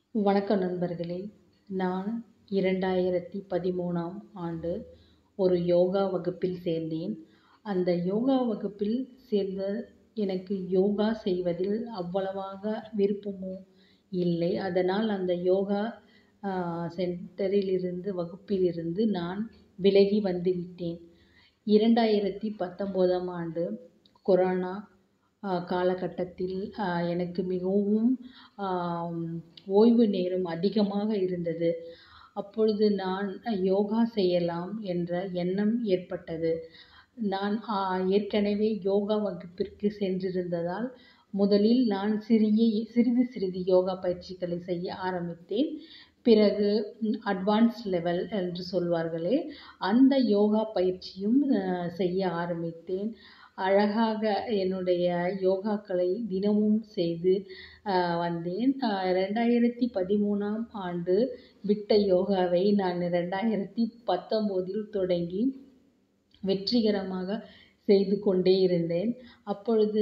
வணக்கம் நண்பர்களே. நான் 2013ஆம் ஆண்டு ஒரு யோகா வகுப்பில் சேர்ந்தேன். அந்த யோகா வகுப்பில் சேர்ந்த எனக்கு யோகா செய்வதில் அவ்வளவாக விருப்பமோ இல்லை. அதனால் அந்த யோகா சென்டரிலிருந்து வகுப்பிலிருந்து நான் விலகி வந்துவிட்டேன். 2019ஆம் ஆண்டு கொரோனா காலகட்டத்தில் எனக்கு மிகவும் ஓய்வு நேரம் அதிகமாக இருந்தது. அப்பொழுது நான் யோகா செய்யலாம் என்ற எண்ணம் ஏற்பட்டது. நான் ஏற்கனவே யோகா வகுப்பிற்கு சென்றிருந்ததால் முதலில் நான் சிறிது சிறிது யோகா பயிற்சிகளை செய்ய ஆரம்பித்தேன். பிறகு அட்வான்ஸ் லெவல் என்று சொல்வார்களே, அந்த யோகா பயிற்சியும் செய்ய ஆரம்பித்தேன். அழகாக என்னுடைய யோகாக்களை தினமும் செய்து வந்தேன். 2013ஆம் ஆண்டு விட்ட யோகாவை நான் 2019இல் தொடங்கி வெற்றிகரமாக செய்து கொண்டே இருந்தேன். அப்பொழுது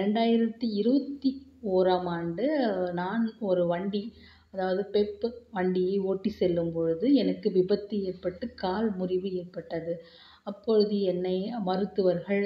2021ஆம் ஆண்டு நான் ஒரு வண்டி, அதாவது பெப் வண்டியை ஓட்டி செல்லும் பொழுது எனக்கு விபத்து ஏற்பட்டு கால் முறிவு ஏற்பட்டது. அப்பொழுது என்னை மருத்துவர்கள்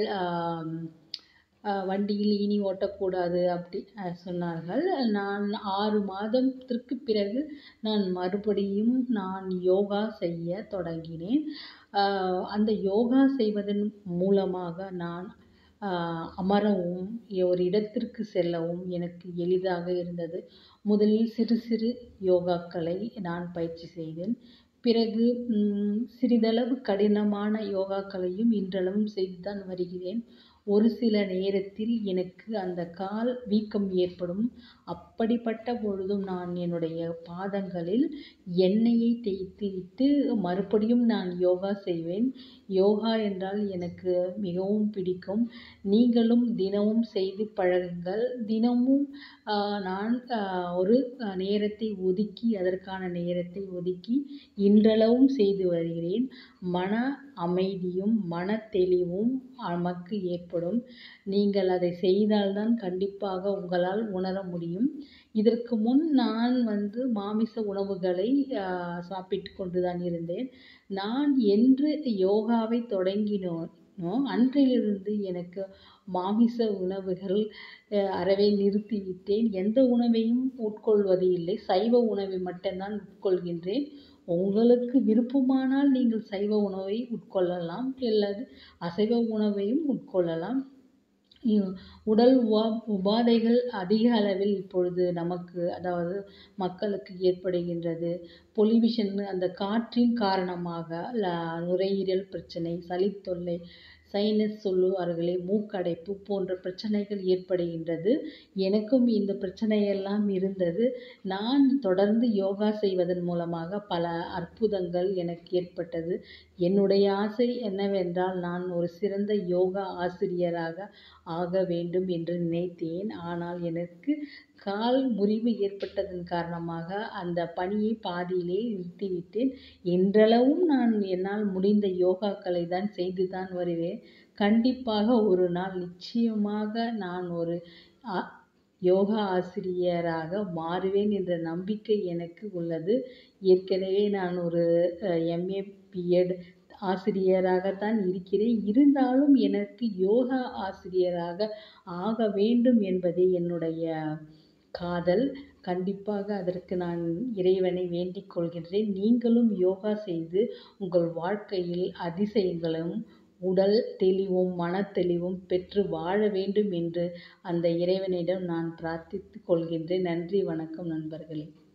வண்டியில் இனி ஓட்டக்கூடாது அப்படி சொன்னார்கள். நான் 6 மாதத்திற்கு பிறகு மறுபடியும் யோகா செய்ய தொடங்கினேன். அந்த யோகா செய்வதன் மூலமாக நான் அமரவும் ஒரு இடத்திற்கு செல்லவும் எனக்கு எளிதாக இருந்தது. முதலில் சிறு சிறு யோகாக்களை நான் பயிற்சி செய்தேன். பிறகு சிறிதளவு கடினமான யோகாக்களையும் இன்றளவும் செய்துதான் வருகிறேன். ஒரு சில நேரத்தில் எனக்கு அந்த கால் வீக்கம் ஏற்படும். அப்படிப்பட்ட பொழுதும் நான் என்னுடைய பாதங்களில் எண்ணெயை தேய்த்து விட்டு மறுபடியும் நான் யோகா செய்வேன். யோகா என்றால் எனக்கு மிகவும் பிடிக்கும். நீங்களும் தினமும் செய்து பழகுங்கள். தினமும் நான் ஒரு நேரத்தை ஒதுக்கி, அதற்கான நேரத்தை ஒதுக்கி இன்றளவும் செய்து வருகிறேன். மன அமைதியும் மன தெளிவும் நமக்கு ஏற்படும். நீங்கள் அதை செய்தால்தான் கண்டிப்பாக உங்களால் உணர முடியும். இதற்கு முன் நான் மாமிச உணவுகளை சாப்பிட்டு கொண்டுதான் இருந்தேன். நான் என்று யோகாவை தொடங்கினேனோ அன்றிலிருந்து எனக்கு மாமிச உணவுகள் அறவே நிறுத்திவிட்டேன். எந்த உணவையும் உட்கொள்வது இல்லை. சைவ உணவை மட்டும்தான் உட்கொள்கின்றேன். உங்களுக்கு விருப்பமானால் நீங்கள் சைவ உணவை உட்கொள்ளலாம், அல்லது அசைவ உணவையும் உட்கொள்ளலாம். உடல் உபாதைகள் அதிக அளவில் இப்பொழுது நமக்கு, அதாவது மக்களுக்கு ஏற்படுகின்றது. பொல்யூஷன், அந்த காற்றின் காரணமாக நுரையீரல் பிரச்சனை, சளித்தொல்லை, சைனஸ் சொல்லுவார்களே, மூக்கடைப்பு போன்ற பிரச்சனைகள் ஏற்படுகின்றது. எனக்கும் இந்த பிரச்சனையெல்லாம் இருந்தது. நான் தொடர்ந்து யோகா செய்வதன் மூலமாக பல அற்புதங்கள் எனக்கு ஏற்பட்டது. என்னுடைய ஆசை என்னவென்றால், நான் ஒரு சிறந்த யோகா ஆசிரியராக ஆக வேண்டும் என்று நினைத்தேன். ஆனால் எனக்கு கால் முறிவு ஏற்பட்டதன் காரணமாக அந்த பணியை பாதியிலே நிறுத்திவிட்டேன். இன்றளவும் நான் என்னால் முடிந்த யோகாக்களை தான் செய்து தான் வருவேன். கண்டிப்பாக ஒரு நாள் நிச்சயமாக நான் ஒரு யோகா ஆசிரியராக மாறுவேன் என்ற நம்பிக்கை எனக்கு உள்ளது. ஏற்கனவே நான் ஒரு MA BEd ஆசிரியராகத்தான் இருக்கிறேன். இருந்தாலும் எனக்கு யோகா ஆசிரியராக ஆக வேண்டும் என்பதே என்னுடைய காதல். கண்டிப்பாக அதற்கு நான் இறைவனை வேண்டிக் கொள்கின்றேன். நீங்களும் யோகா செய்து உங்கள் வாழ்க்கையில் அதிசயங்களும் உடல் தெளிவும் மனத்தெளிவும் பெற்று வாழ வேண்டும் என்று அந்த இறைவனிடம் நான் பிரார்த்தித்துக் கொள்கின்றேன். நன்றி, வணக்கம் நண்பர்களே.